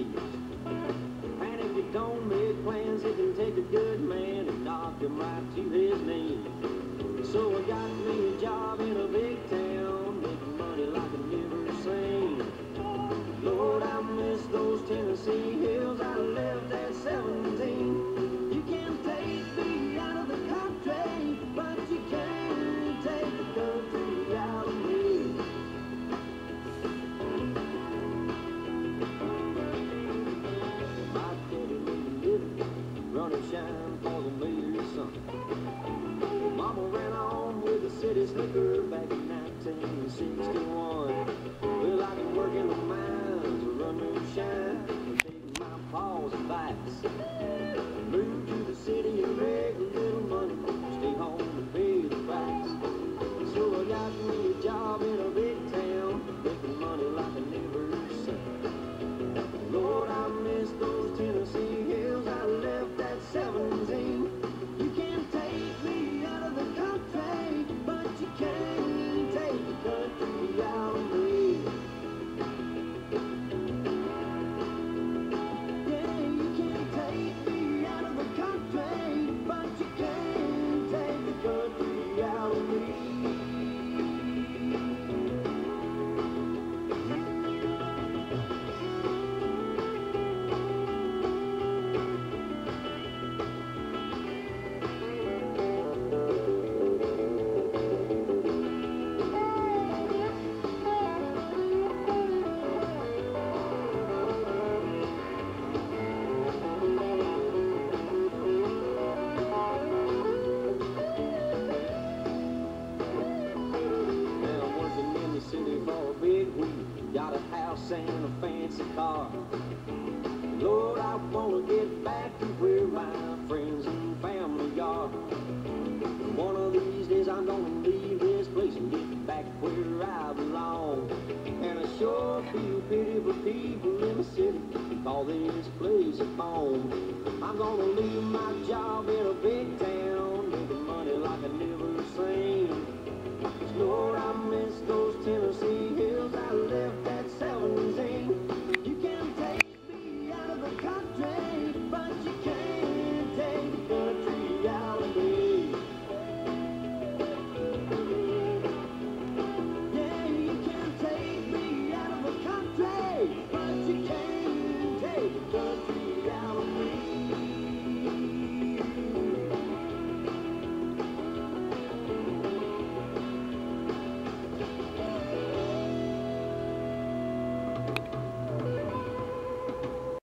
days. And if you don't make plans, it can take a good man and knock him right to his knees. So I got me a job in a big town, making money like I never seen. Lord, I miss those Tennessee hills I left at 17. You can take me out of the country, but you can't take the country out of me. My daddy made a living, running shine for the mayor's son. Mama ran on with the city slicker back in 1961. Well, I've been working the mines, run moonshine, taking my pa's advice. Move to the city and make a little money, stay home and pay the price. So I got me a job in a big town, making money like I never seen. Lord, I miss those Tennessee hills I left at 17. You can take me out of the country, but you can't take the country out of me. Yeah, you can take me out of the country, but you can't take the country out of me. Got a house and a fancy car. Lord, I wanna get back to where my friends and family are. One of these days I'm gonna leave this place and get back where I belong. And I sure feel pity for people in the city who call this place a home. I'm gonna leave my job in a big town, making money like I never seen. 'Cause Lord, I miss those Tennessee